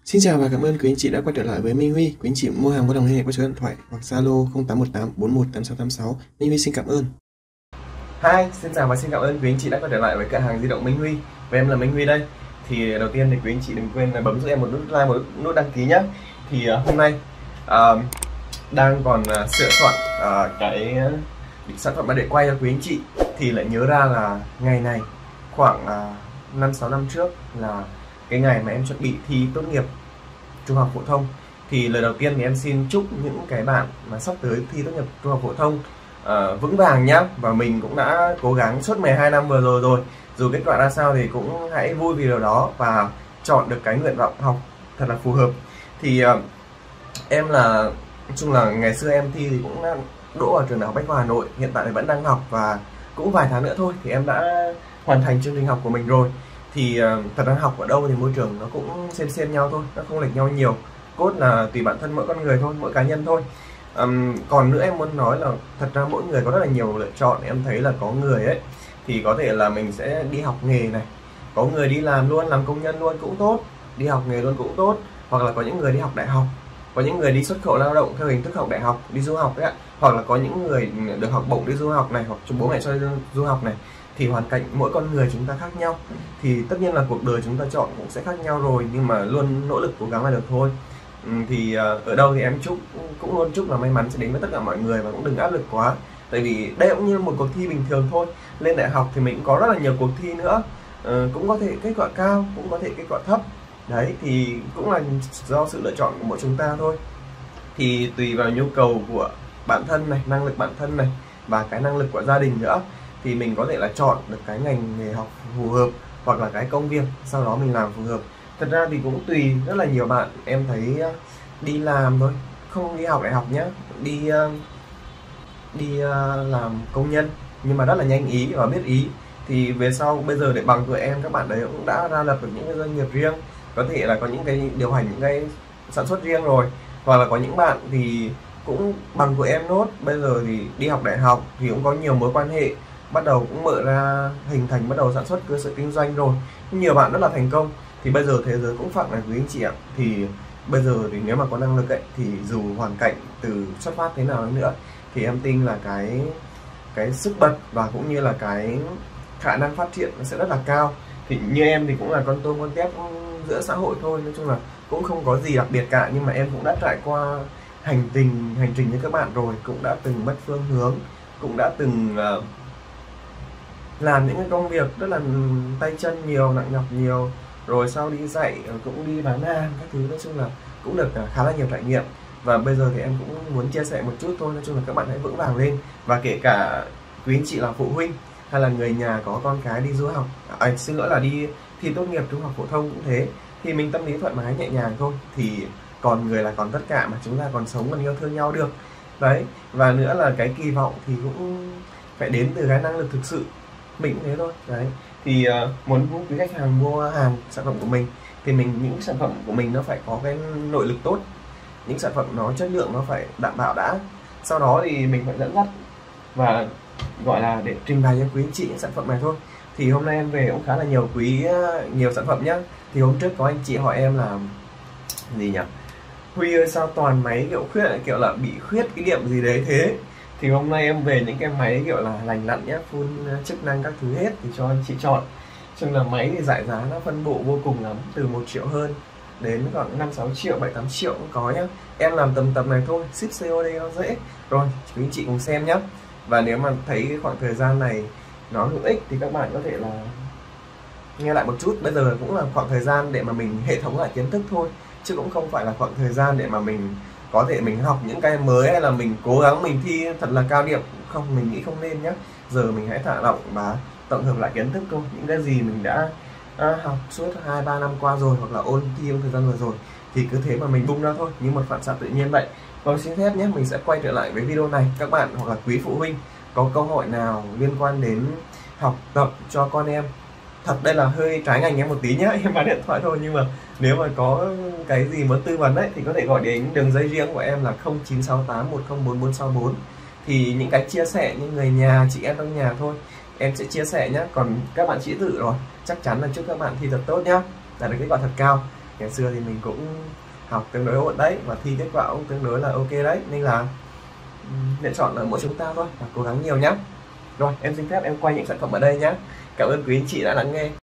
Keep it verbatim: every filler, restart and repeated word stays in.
Xin chào và cảm ơn quý anh chị đã quay trở lại với Minh Huy. Quý anh chị mua hàng có đồng liên hệ qua số điện thoại hoặc Zalo không tám một tám bốn một tám sáu tám sáu. Minh Huy xin cảm ơn. Hi, xin chào và xin cảm ơn quý anh chị đã quay trở lại với cửa hàng di động Minh Huy. Và em là Minh Huy đây. Thì đầu tiên thì quý anh chị đừng quên là bấm giúp em một nút like, một nút đăng ký nhé. Thì uh, hôm nay uh, đang còn uh, sửa soạn uh, cái uh, sản phẩm để quay cho quý anh chị, thì lại nhớ ra là ngày này khoảng uh, năm sáu năm trước là cái ngày mà em chuẩn bị thi tốt nghiệp trung học phổ thông. Thì lời đầu tiên thì em xin chúc những cái bạn mà sắp tới thi tốt nghiệp trung học phổ thông uh, vững vàng nhá. Và mình cũng đã cố gắng suốt mười hai năm vừa rồi rồi, dù kết quả ra sao thì cũng hãy vui vì điều đó và chọn được cái nguyện vọng học thật là phù hợp. Thì uh, em là nói chung là ngày xưa em thi thì cũng đã đỗ ở trường đại học Bách khoa Hà Nội, hiện tại thì vẫn đang học và cũng vài tháng nữa thôi thì em đã hoàn thành chương trình học của mình rồi. Thì uh, thật ra học ở đâu thì môi trường nó cũng xem xem nhau thôi, nó không lệch nhau nhiều, cốt là tùy bản thân mỗi con người thôi, mỗi cá nhân thôi. Um, còn nữa em muốn nói là thật ra mỗi người có rất là nhiều lựa chọn. Em thấy là có người ấy thì có thể là mình sẽ đi học nghề này, có người đi làm luôn, làm công nhân luôn cũng tốt, đi học nghề luôn cũng tốt, hoặc là có những người đi học đại học, có những người đi xuất khẩu lao động theo hình thức học đại học, đi du học ấy ạ, hoặc là có những người được học bổng đi du học này, hoặc bố mẹ cho đi du học này. Thì hoàn cảnh mỗi con người chúng ta khác nhau, thì tất nhiên là cuộc đời chúng ta chọn cũng sẽ khác nhau rồi, nhưng mà luôn nỗ lực cố gắng là được thôi. Ừ, thì uh, ở đâu thì em chúc cũng luôn chúc là may mắn sẽ đến với tất cả mọi người, và cũng đừng áp lực quá, tại vì đây cũng như một cuộc thi bình thường thôi. Lên đại học thì mình cũng có rất là nhiều cuộc thi nữa, uh, cũng có thể kết quả cao, cũng có thể kết quả thấp, đấy thì cũng là do sự lựa chọn của mỗi chúng ta thôi. Thì tùy vào nhu cầu của bản thân này, năng lực bản thân này, và cái năng lực của gia đình nữa, thì mình có thể là chọn được cái ngành nghề học phù hợp, hoặc là cái công việc sau đó mình làm phù hợp. Thật ra thì cũng tùy, rất là nhiều bạn em thấy đi làm thôi, không đi học đại học nhé, đi đi làm công nhân nhưng mà rất là nhanh ý và biết ý, thì về sau bây giờ để bằng tuổi em, các bạn đấy cũng đã ra lập được những cái doanh nghiệp riêng, có thể là có những cái điều hành, những cái sản xuất riêng rồi. Hoặc là có những bạn thì cũng bằng của em nốt, bây giờ thì đi học đại học thì cũng có nhiều mối quan hệ, bắt đầu cũng mở ra hình thành, bắt đầu sản xuất cơ sở kinh doanh rồi, nhiều bạn rất là thành công. Thì bây giờ thế giới cũng phẳng này quý anh chị ạ. Thì bây giờ thì nếu mà có năng lực ấy, thì dù hoàn cảnh từ xuất phát thế nào nữa, thì em tin là cái cái sức bật và cũng như là cái khả năng phát triển nó sẽ rất là cao. Thì như em thì cũng là con tôm con tép giữa xã hội thôi, nói chung là cũng không có gì đặc biệt cả, nhưng mà em cũng đã trải qua hành trình hành trình như các bạn rồi, cũng đã từng mất phương hướng, cũng đã từng uh, làm những cái công việc rất là tay chân nhiều, nặng nhọc nhiều, rồi sau đi dạy cũng đi bán hàng các thứ, nói chung là cũng được khá là nhiều trải nghiệm. Và bây giờ thì em cũng muốn chia sẻ một chút thôi, nói chung là các bạn hãy vững vàng lên. Và kể cả quý anh chị là phụ huynh hay là người nhà có con cái đi du học, à, xin lỗi là đi thi tốt nghiệp trung học phổ thông cũng thế, thì mình tâm lý thoải mái nhẹ nhàng thôi, thì còn người là còn tất cả mà, chúng ta còn sống còn yêu thương nhau được đấy. Và nữa là cái kỳ vọng thì cũng phải đến từ cái năng lực thực sự, mình cũng thế thôi đấy. Thì uh, muốn quý khách hàng mua hàng sản phẩm của mình thì mình những sản phẩm của mình nó phải có cái nội lực tốt, những sản phẩm nó chất lượng nó phải đảm bảo đã, sau đó thì mình phải dẫn dắt và gọi là để trình bày cho quý anh chị những sản phẩm này thôi. Thì hôm nay em về cũng khá là nhiều quý nhiều sản phẩm nhá. Thì hôm trước có anh chị hỏi em là gì nhỉ, Huy ơi sao toàn máy kiểu khuyết, kiểu là bị khuyết cái điểm gì đấy thế. Thì hôm nay em về những cái máy kiểu là lành lặn nhá, full chức năng các thứ hết, thì cho anh chị chọn. Chung là máy thì giải giá nó phân bổ vô cùng lắm, từ một triệu hơn đến khoảng năm sáu triệu, bảy tám triệu cũng có nhá. Em làm tầm tầm này thôi, ship xê ô đê nó dễ. Rồi, quý anh chị cùng xem nhá. Và nếu mà thấy cái khoảng thời gian này nó hữu ích thì các bạn có thể là nghe lại một chút. Bây giờ cũng là khoảng thời gian để mà mình hệ thống lại kiến thức thôi, chứ cũng không phải là khoảng thời gian để mà mình có thể mình học những cái mới, hay là mình cố gắng mình thi thật là cao điểm. Không, mình nghĩ không nên nhé. Giờ mình hãy thả lỏng và tổng hợp lại kiến thức thôi, những cái gì mình đã à, học suốt hai ba năm qua rồi, hoặc là ôn thi trong thời gian vừa rồi, thì cứ thế mà mình bung ra thôi, như một phản xạ tự nhiên vậy. Và xin phép nhé, mình sẽ quay trở lại với video này. Các bạn hoặc là quý phụ huynh có câu hỏi nào liên quan đến học tập cho con em, thật đây là hơi trái ngành em một tí nhá, em bán điện thoại thôi, nhưng mà nếu mà có cái gì muốn tư vấn đấy thì có thể gọi đến đường dây riêng của em là không chín sáu tám một không bốn bốn sáu bốn. Thì những cái chia sẻ như người nhà, chị em trong nhà thôi, em sẽ chia sẻ nhé. Còn các bạn sĩ tử rồi, chắc chắn là chúc các bạn thi thật tốt nhá, đạt được kết quả thật cao. ngày xưa thì mình cũng học tương đối ổn đấy, và thi kết quả cũng tương đối là ok đấy, nên là um, lựa chọn là mỗi chúng ta thôi, và cố gắng nhiều nhá. Rồi em xin phép em quay những sản phẩm ở đây nhá. Cảm ơn quý anh chị đã lắng nghe.